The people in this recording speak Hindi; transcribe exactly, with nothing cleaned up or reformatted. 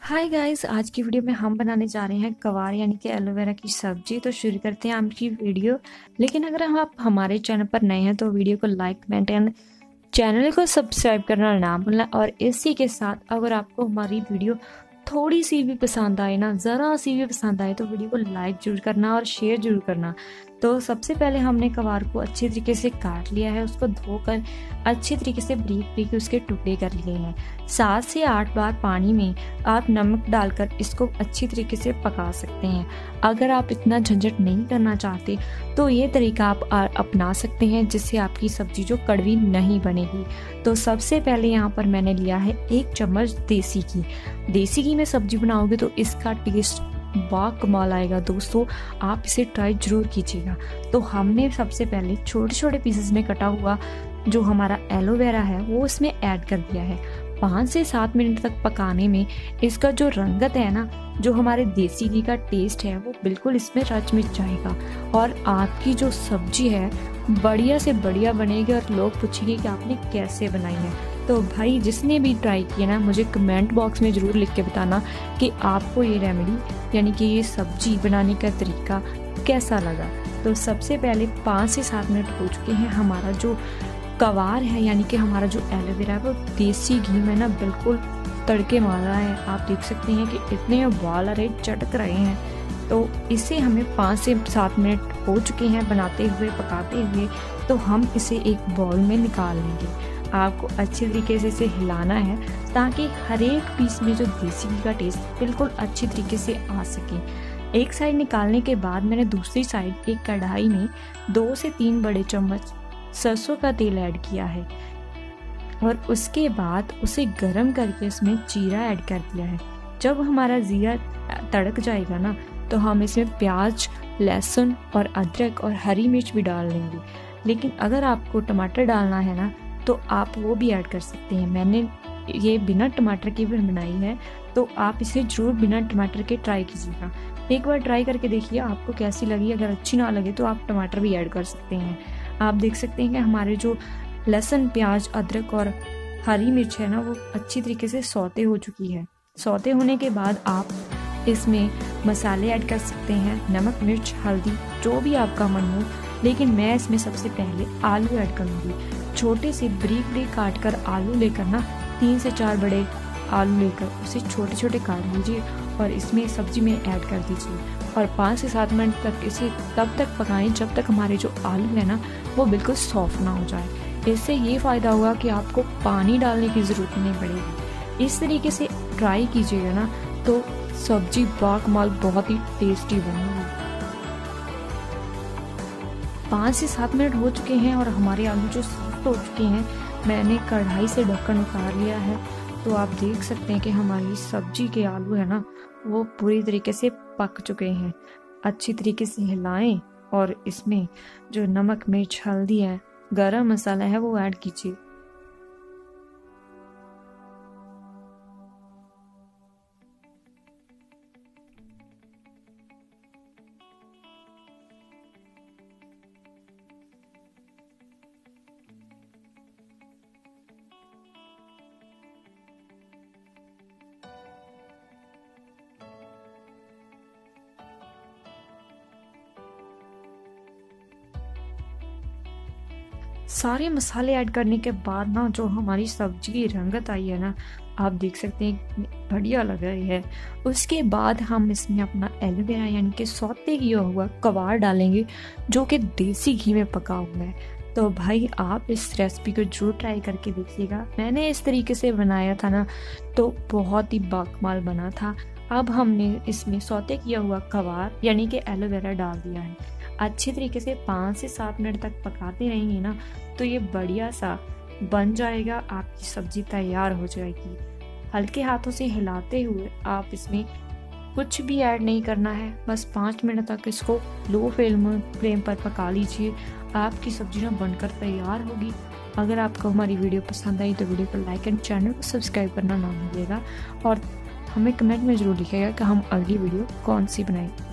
हाय गाइस, आज की वीडियो में हम बनाने जा रहे हैं गवार यानी कि एलोवेरा की सब्जी। तो शुरू करते हैं आज की वीडियो। लेकिन अगर हम आप हमारे चैनल पर नए हैं तो वीडियो को लाइक कमेंट एंड चैनल को सब्सक्राइब करना ना भूलना। और इसी के साथ अगर आपको हमारी वीडियो थोड़ी सी भी पसंद आए ना, ज़रा सी भी पसंद आए तो वीडियो को लाइक जरूर करना और शेयर जरूर करना। तो सबसे पहले हमने गवार को अच्छी तरीके से काट लिया है, उसको धोकर अच्छी तरीके से ब्रीक ब्रीक उसके टुकड़े कर लिए हैं। सात से आठ बार पानी में आप नमक डालकर इसको अच्छी तरीके से पका सकते हैं। अगर आप इतना झंझट नहीं करना चाहते तो ये तरीका आप अपना सकते हैं, जिससे आपकी सब्जी जो कड़वी नहीं बनेगी। तो सबसे पहले यहाँ पर मैंने लिया है एक चम्मच देसी घी। देसी घी में सब्जी बनाओगे तो इसका टेस्ट बा कमाल आएगा दोस्तों, आप इसे ट्राई जरूर कीजिएगा। तो हमने सबसे पहले छोटे छोटे पीसेस में कटा हुआ जो हमारा एलोवेरा है वो इसमें ऐड कर दिया है। पाँच से सात मिनट तक पकाने में इसका जो रंगत है ना, जो हमारे देसी घी का टेस्ट है वो बिल्कुल इसमें रच मिच जाएगा और आपकी जो सब्जी है बढ़िया से बढ़िया बनेगी और लोग पूछेंगे कि आपने कैसे बनाई है। तो भाई जिसने भी ट्राई किया ना, मुझे कमेंट बॉक्स में ज़रूर लिख के बताना कि आपको ये रेमेडी यानी कि ये सब्जी बनाने का तरीका कैसा लगा। तो सबसे पहले पाँच से सात मिनट हो चुके हैं। हमारा जो गवार है यानी कि हमारा जो एलोवेरा है वो देसी घी में ना बिल्कुल तड़के मार रहा है। आप देख सकते हैं कि इतने बाल अरे चटक रहे हैं। तो इसे हमें पाँच से सात मिनट हो चुके हैं बनाते हुए पकाते हुए। तो हम इसे एक बाउल में निकाल लेंगे। आपको अच्छी तरीके से इसे हिलाना है ताकि हर एक पीस में जो देसी घी का टेस्ट बिल्कुल अच्छी तरीके से आ सके। एक साइड निकालने के बाद मैंने दूसरी साइड एक कढ़ाई में दो से तीन बड़े चम्मच सरसों का तेल ऐड किया है और उसके बाद उसे गर्म करके उसमें जीरा ऐड कर दिया है। जब हमारा जीरा तड़क जाएगा ना तो हम इसमें प्याज, लहसुन और अदरक और हरी मिर्च भी डाल लेंगे। लेकिन अगर आपको टमाटर डालना है ना तो आप वो भी ऐड कर सकते हैं। मैंने ये बिना टमाटर की भी बनाई है, तो आप इसे जरूर बिना टमाटर के ट्राई कीजिएगा। एक बार ट्राई करके देखिए आपको कैसी लगी। अगर अच्छी ना लगे तो आप टमाटर भी ऐड कर सकते हैं। आप देख सकते हैं कि हमारे जो लहसुन, प्याज, अदरक और हरी मिर्च है ना वो अच्छी तरीके से सौते हो चुकी है। सौते होने के बाद आप इसमें मसाले ऐड कर सकते हैं, नमक, मिर्च, हल्दी, जो भी आपका मन हो। लेकिन मैं इसमें सबसे पहले आलू ऐड करूँगी। छोटे से ब्रीक ब्रीक काट कर आलू लेकर ना तीन से चार बड़े आलू लेकर उसे छोटे छोटे काट लीजिए और इसमें सब्जी में ऐड कर दीजिए और पाँच से सात मिनट तक इसे तब तक पकाएं जब तक हमारे जो आलू है ना वो बिल्कुल सॉफ्ट ना हो जाए। इससे ये फ़ायदा होगा कि आपको पानी डालने की ज़रूरत नहीं पड़ेगी। इस तरीके से ट्राई कीजिएगा ना तो सब्जी बाकमाल बहुत ही टेस्टी बनेगी। पाँच से सात मिनट हो चुके हैं और हमारे आलू जो सॉफ्ट हो चुके हैं। मैंने कढ़ाई से ढक्कन उतार लिया है, तो आप देख सकते हैं कि हमारी सब्जी के आलू है ना वो पूरी तरीके से पक चुके हैं। अच्छी तरीके से हिलाएं और इसमें जो नमक, मिर्च, हल्दी है, गरम मसाला है वो ऐड कीजिए। सारे मसाले ऐड करने के बाद ना जो हमारी सब्जी की रंगत आई है ना, आप देख सकते हैं बढ़िया लग रही है। उसके बाद हम इसमें अपना एलोवेरा यानी कि सौते किया हुआ गवार डालेंगे जो कि देसी घी में पका हुआ है। तो भाई आप इस रेसिपी को जरूर ट्राई करके देखिएगा। मैंने इस तरीके से बनाया था ना तो बहुत ही बाकमाल बना था। अब हमने इसमें सौते किया हुआ गवार यानी कि एलोवेरा डाल दिया है। अच्छी तरीके से पाँच से सात मिनट तक पकाते रहेंगे ना तो ये बढ़िया सा बन जाएगा। आपकी सब्जी तैयार हो जाएगी। हल्के हाथों से हिलाते हुए आप इसमें कुछ भी ऐड नहीं करना है, बस पाँच मिनट तक इसको लो फ्लेम फ्लेम पर पका लीजिए। आपकी सब्जी ना बनकर तैयार होगी। अगर आपको हमारी वीडियो पसंद आई तो वीडियो को लाइक एंड चैनल को सब्सक्राइब करना ना भूलिएगा और हमें कमेंट में ज़रूर लिखिएगा कि हम अगली वीडियो कौन सी बनाएं।